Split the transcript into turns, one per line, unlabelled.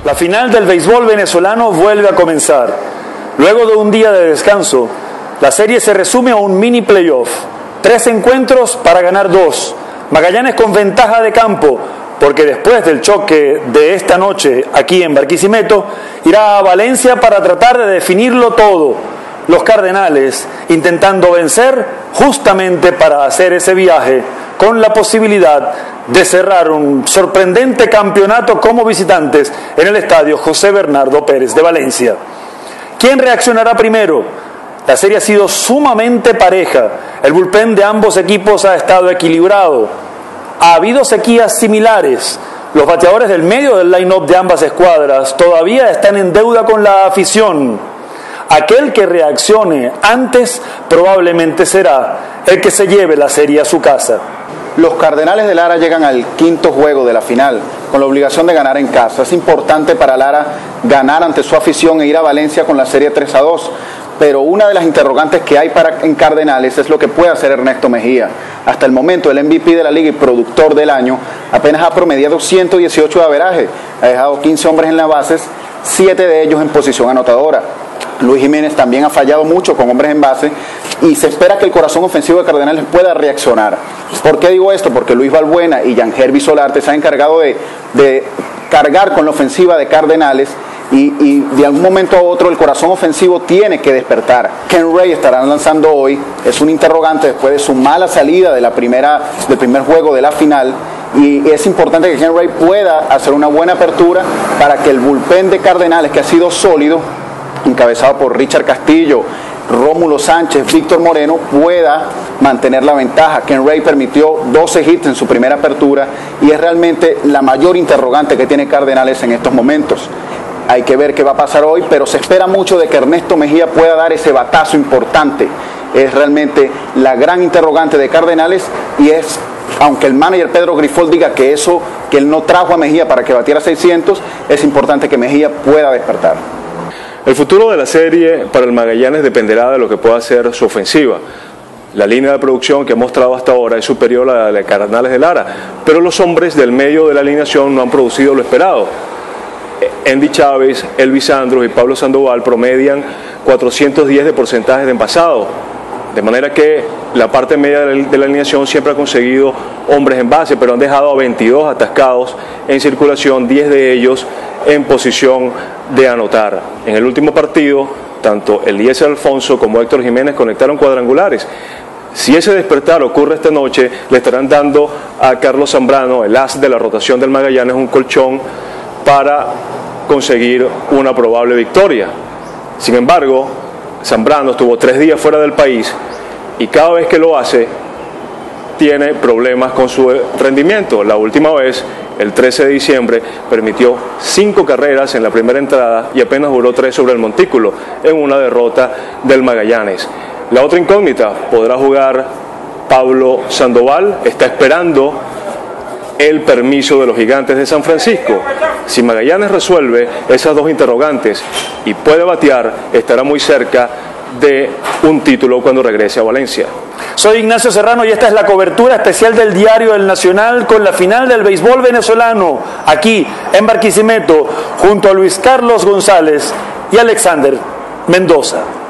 La final del béisbol venezolano vuelve a comenzar. Luego de un día de descanso, la serie se resume a un mini playoff. 3 encuentros para ganar 2. Magallanes con ventaja de campo, porque después del choque de esta noche aquí en Barquisimeto, irá a Valencia para tratar de definirlo todo. Los Cardenales intentando vencer justamente para hacer ese viaje con la posibilidad de cerrar un sorprendente campeonato como visitantes en el estadio José Bernardo Pérez de Valencia. ¿Quién reaccionará primero? La serie ha sido sumamente pareja. El bullpen de ambos equipos ha estado equilibrado. Ha habido sequías similares. Los bateadores del medio del line-up de ambas escuadras todavía están en deuda con la afición. Aquel que reaccione antes probablemente será el que se lleve la serie a su casa.
Los Cardenales de Lara llegan al 5º juego de la final, con la obligación de ganar en casa. Es importante para Lara ganar ante su afición e ir a Valencia con la serie 3-2. Pero una de las interrogantes que hay en Cardenales es lo que puede hacer Ernesto Mejía. Hasta el momento, el MVP de la liga y productor del año apenas ha promediado 118 de averaje. Ha dejado 15 hombres en las bases, 7 de ellos en posición anotadora. Luis Jiménez también ha fallado mucho con hombres en base y se espera que el corazón ofensivo de Cardenales pueda reaccionar. ¿Por qué digo esto? Porque Luis Balbuena y Yangervis Solarte se han encargado de cargar con la ofensiva de Cardenales y de algún momento a otro el corazón ofensivo tiene que despertar. Ken Ray estará lanzando hoy, es un interrogante después de su mala salida del primer juego de la final. Y es importante que Ken Ray pueda hacer una buena apertura para que el bullpen de Cardenales, que ha sido sólido, encabezado por Richard Castillo, Rómulo Sánchez, Víctor Moreno, pueda mantener la ventaja. Ken Ray permitió 12 hits en su primera apertura y es realmente la mayor interrogante que tiene Cardenales en estos momentos. Hay que ver qué va a pasar hoy, pero se espera mucho de que Ernesto Mejía pueda dar ese batazo importante. Es realmente la gran interrogante de Cardenales y es, aunque el manager Pedro Grifol diga que él no trajo a Mejía para que batiera 600, es importante que Mejía pueda despertar.
El futuro de la serie para el Magallanes dependerá de lo que pueda hacer su ofensiva. La línea de producción que ha mostrado hasta ahora es superior a la de Cardenales de Lara, pero los hombres del medio de la alineación no han producido lo esperado. Andy Chávez, Elvis Andrus y Pablo Sandoval promedian 410 de porcentaje de envasado, de manera que la parte media de la alineación siempre ha conseguido hombres en base, pero han dejado a 22 atascados en circulación, 10 de ellos en posición de anotar. En el último partido, tanto Eliezer Alfonso como Héctor Jiménez conectaron cuadrangulares. Si ese despertar ocurre esta noche, le estarán dando a Carlos Zambrano, el as de la rotación del Magallanes, un colchón para conseguir una probable victoria. Sin embargo, Zambrano estuvo 3 días fuera del país y cada vez que lo hace tiene problemas con su rendimiento. La última vez, el 13 de diciembre, permitió 5 carreras en la primera entrada y apenas duró 3 sobre el montículo en una derrota del Magallanes. La otra incógnita, ¿podrá jugar Pablo Sandoval? Está esperando el permiso de los Gigantes de San Francisco. Si Magallanes resuelve esas dos interrogantes y puede batear, estará muy cerca de un título cuando regrese a Valencia.
Soy Ignacio Serrano y esta es la cobertura especial del Diario El Nacional con la final del béisbol venezolano, aquí en Barquisimeto, junto a Luis Carlos González y Alexander Mendoza.